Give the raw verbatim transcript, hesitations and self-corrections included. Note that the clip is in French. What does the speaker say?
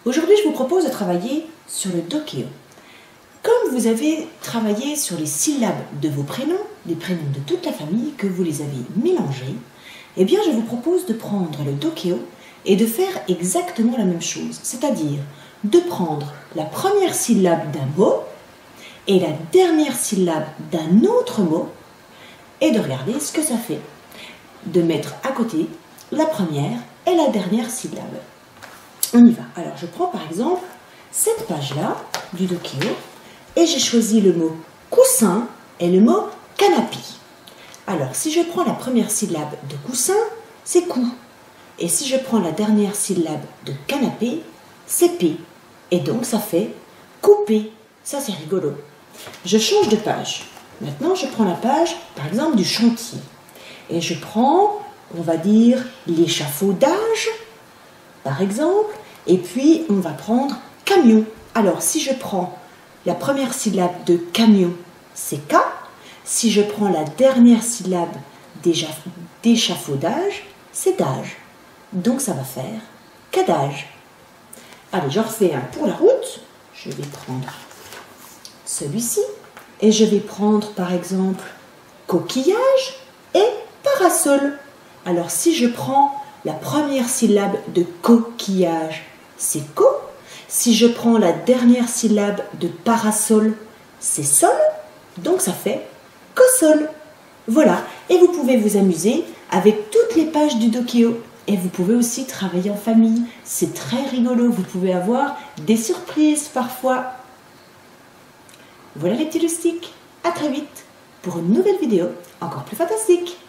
Aujourd'hui, je vous propose de travailler sur le Dokeo. Comme vous avez travaillé sur les syllabes de vos prénoms, les prénoms de toute la famille, que vous les avez mélangés, eh bien, je vous propose de prendre le Dokeo et de faire exactement la même chose, c'est-à-dire de prendre la première syllabe d'un mot et la dernière syllabe d'un autre mot et de regarder ce que ça fait. De mettre à côté la première et la dernière syllabe. On y va. Alors, je prends par exemple cette page-là du Dokeo et j'ai choisi le mot coussin et le mot canapé. Alors, si je prends la première syllabe de coussin, c'est cou. Et si je prends la dernière syllabe de canapé, c'est p. Et donc, ça fait couper. Ça, c'est rigolo. Je change de page. Maintenant, je prends la page, par exemple, du chantier. Et je prends, on va dire, l'échafaudage, par exemple. Et puis, on va prendre camion. Alors, si je prends la première syllabe de camion, c'est K. Si je prends la dernière syllabe d'échafaudage, c'est dage. Donc, ça va faire cadage. Allez, j'en refais un pour la route. Je vais prendre celui-ci. Et je vais prendre, par exemple, coquillage et parasol. Alors, si je prends la première syllabe de coquillage, c'est co. Si je prends la dernière syllabe de parasol, c'est sol. Donc, ça fait cosol. Voilà. Et vous pouvez vous amuser avec toutes les pages du Dokeo. Et vous pouvez aussi travailler en famille. C'est très rigolo. Vous pouvez avoir des surprises parfois. Voilà les petits loustiques. À très vite pour une nouvelle vidéo encore plus fantastique.